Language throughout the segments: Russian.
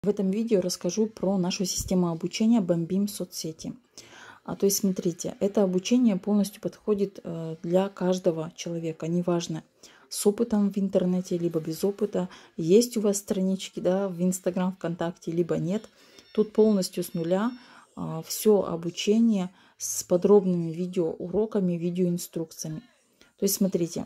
В этом видео расскажу про нашу систему обучения «Бомбим соцсети». То есть, смотрите, это обучение полностью подходит для каждого человека, неважно, с опытом в интернете, либо без опыта, есть у вас странички, да, в Инстаграм, ВКонтакте, либо нет. Тут полностью с нуля все обучение с подробными видеоуроками, видеоинструкциями. То есть, смотрите,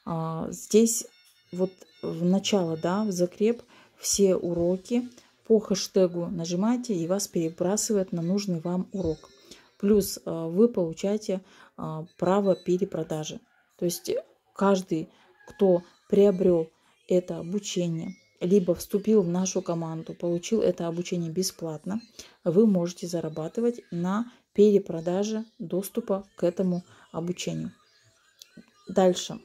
здесь вот в начало, да, в закреп все уроки. По хэштегу нажимаете, и вас перебрасывает на нужный вам урок. Плюс вы получаете право перепродажи. То есть каждый, кто приобрел это обучение, либо вступил в нашу команду, получил это обучение бесплатно, вы можете зарабатывать на перепродаже доступа к этому обучению. Дальше.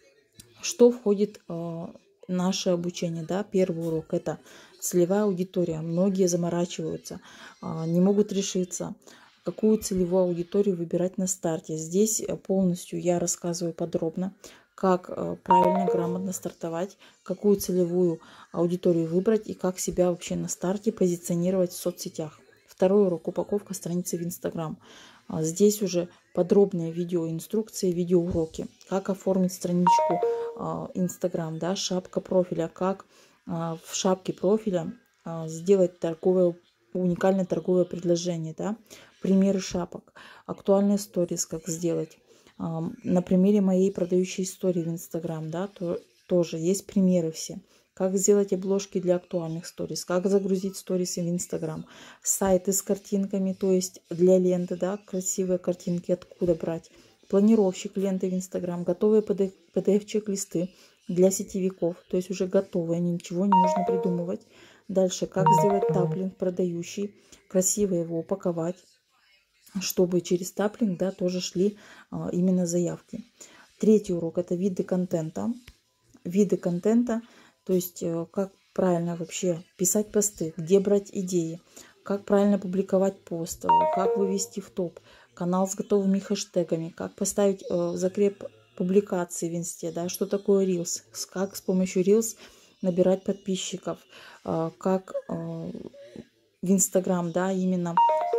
Что входит в наше обучение? Да? Первый урок – это целевая аудитория. Многие заморачиваются, не могут решиться, какую целевую аудиторию выбирать на старте. Здесь полностью я рассказываю подробно, как правильно, грамотно стартовать, какую целевую аудиторию выбрать и как себя вообще на старте позиционировать в соцсетях. Второй урок – упаковка страницы в Инстаграм. Здесь уже подробные видеоинструкции, видеоуроки, как оформить страничку Инстаграм, да, шапка профиля, как в шапке профиля сделать уникальное торговое предложение, да, примеры шапок, актуальные сторис, как сделать. На примере моей продающей истории в Инстаграм, да, тоже есть примеры все. Как сделать обложки для актуальных сторис, как загрузить сторисы в Инстаграм, сайты с картинками, то есть для ленты, да, красивые картинки, откуда брать, планировщик ленты в Инстаграм, готовые PDF-чек-листы для сетевиков, то есть уже готовые, ничего не нужно придумывать. Дальше, как сделать таплинг продающий, красиво его упаковать, чтобы через таплинг, да, тоже шли именно заявки. Третий урок – это виды контента. Виды контента, то есть как правильно вообще писать посты, где брать идеи, как правильно публиковать пост, как вывести в топ, канал с готовыми хэштегами, как поставить закреп публикации в инсте, да, что такое Reels, как с помощью Reels набирать подписчиков, как в Инстаграм, да, именно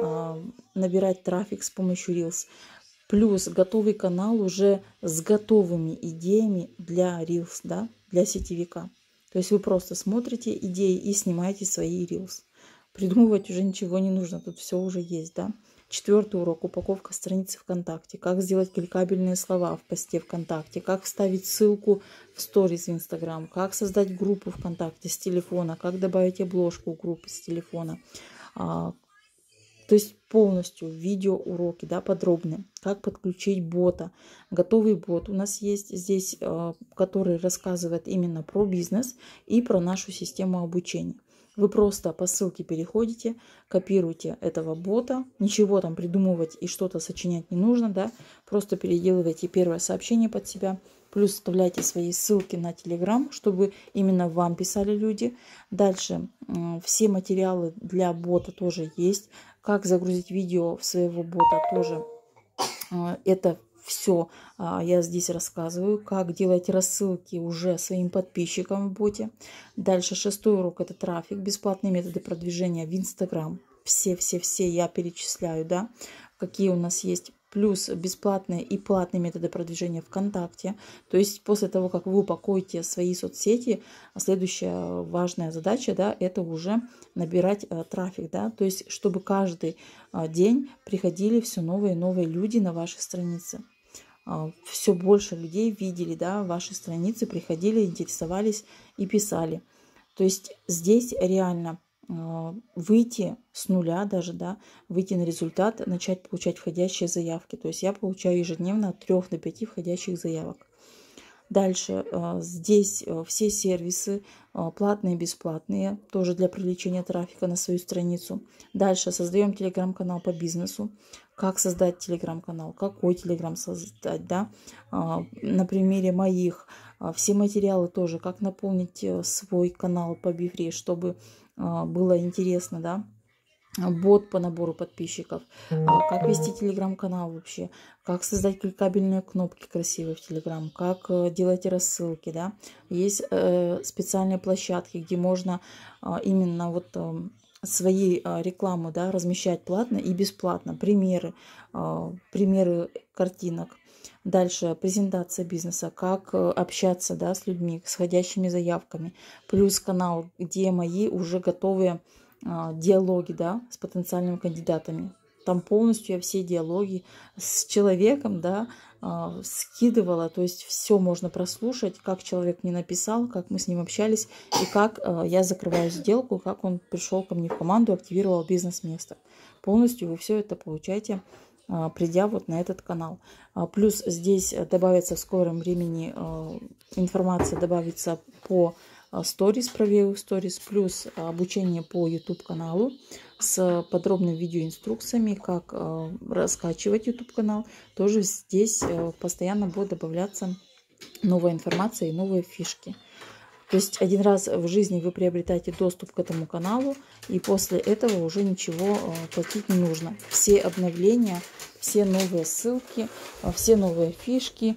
набирать трафик с помощью Reels. Плюс готовый канал уже с готовыми идеями для Reels, да, для сетевика. То есть вы просто смотрите идеи и снимаете свои Reels. Придумывать уже ничего не нужно, тут все уже есть, да. Четвертый урок – упаковка страницы ВКонтакте. Как сделать кликабельные слова в посте ВКонтакте, как вставить ссылку в сторис в Инстаграм, как создать группу ВКонтакте с телефона, как добавить обложку группы с телефона. То есть полностью видеоуроки, да, подробные. Как подключить бота. Готовый бот у нас есть здесь, который рассказывает именно про бизнес и про нашу систему обучения. Вы просто по ссылке переходите, копируете этого бота, ничего там придумывать и что-то сочинять не нужно, да, просто переделываете первое сообщение под себя, плюс вставляйте свои ссылки на Telegram, чтобы именно вам писали люди. Дальше все материалы для бота тоже есть. Как загрузить видео в своего бота тоже это все я здесь рассказываю. Как делать рассылки уже своим подписчикам в боте. Дальше шестой урок – это трафик, бесплатные методы продвижения в Инстаграм. Все я перечисляю, да, какие у нас есть. Плюс бесплатные и платные методы продвижения ВКонтакте. То есть после того, как вы упакуете свои соцсети, следующая важная задача, да, это уже набирать трафик, да, то есть чтобы каждый день приходили все новые и новые люди на ваши страницы. Все больше людей видели, да, ваши страницы, приходили, интересовались и писали. То есть здесь реально выйти с нуля даже, да, выйти на результат, начать получать входящие заявки. То есть я получаю ежедневно от 3 до 5 входящих заявок. Дальше здесь все сервисы, платные и бесплатные, тоже для привлечения трафика на свою страницу. Дальше создаем телеграм-канал по бизнесу. Как создать телеграм-канал, какой телеграм создать, да, на примере моих. Все материалы тоже, как наполнить свой канал по Бифри, чтобы было интересно, да. бот по набору подписчиков, как вести телеграм-канал вообще, как создать кликабельные кнопки красивые в телеграм, как делать рассылки, да. Есть специальные площадки, где можно именно вот свои рекламы, да, размещать платно и бесплатно, примеры картинок. Дальше презентация бизнеса, как общаться, да, с людьми, с входящими заявками. Плюс канал, где мои уже готовые диалоги, да, с потенциальными кандидатами. Там полностью я все диалоги с человеком, да, скидывала. То есть все можно прослушать, как человек мне написал, как мы с ним общались и как я закрываю сделку, как он пришел ко мне в команду, активировал бизнес-место. Полностью вы все это получаете, придя вот на этот канал. Плюс здесь добавится в скором времени информация, добавится по сторис, правее сторис, плюс обучение по YouTube каналу с подробными видеоинструкциями, как раскачивать YouTube канал. Тоже здесь постоянно будет добавляться новая информация и новые фишки. То есть один раз в жизни вы приобретаете доступ к этому каналу, и после этого уже ничего платить не нужно. Все обновления, все новые ссылки, все новые фишки,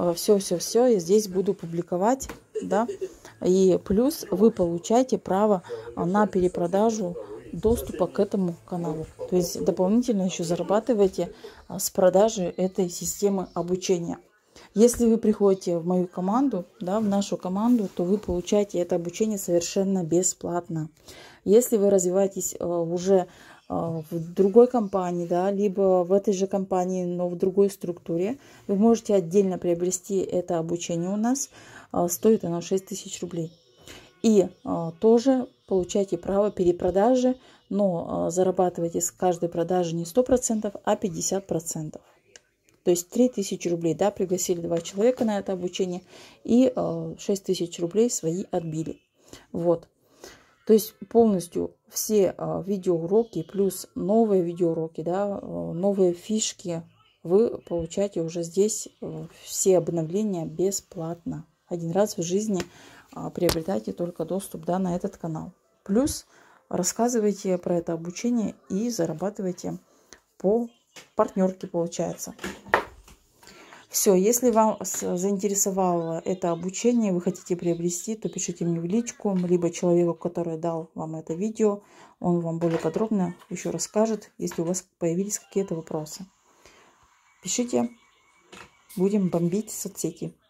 все я здесь буду публиковать, да. И плюс вы получаете право на перепродажу доступа к этому каналу. То есть дополнительно еще зарабатываете с продажи этой системы обучения. Если вы приходите в мою команду, да, в нашу команду, то вы получаете это обучение совершенно бесплатно. Если вы развиваетесь уже в другой компании, да, либо в этой же компании, но в другой структуре, вы можете отдельно приобрести это обучение у нас. Стоит оно 6000 рублей. И тоже получаете право перепродажи, но зарабатываете с каждой продажи не 100%, а 50%. То есть 3000 рублей, да, пригласили 2 человека на это обучение, и 6000 рублей свои отбили. Вот. То есть полностью все видеоуроки, плюс новые видеоуроки, да, новые фишки вы получаете уже здесь, все обновления бесплатно. Один раз в жизни приобретайте только доступ, да, на этот канал. Плюс рассказывайте про это обучение и зарабатывайте по партнерке, получается. Все, если вам заинтересовало это обучение, вы хотите приобрести, то пишите мне в личку, либо человеку, который дал вам это видео, он вам более подробно еще расскажет, если у вас появились какие-то вопросы. Пишите, будем бомбить соцсети.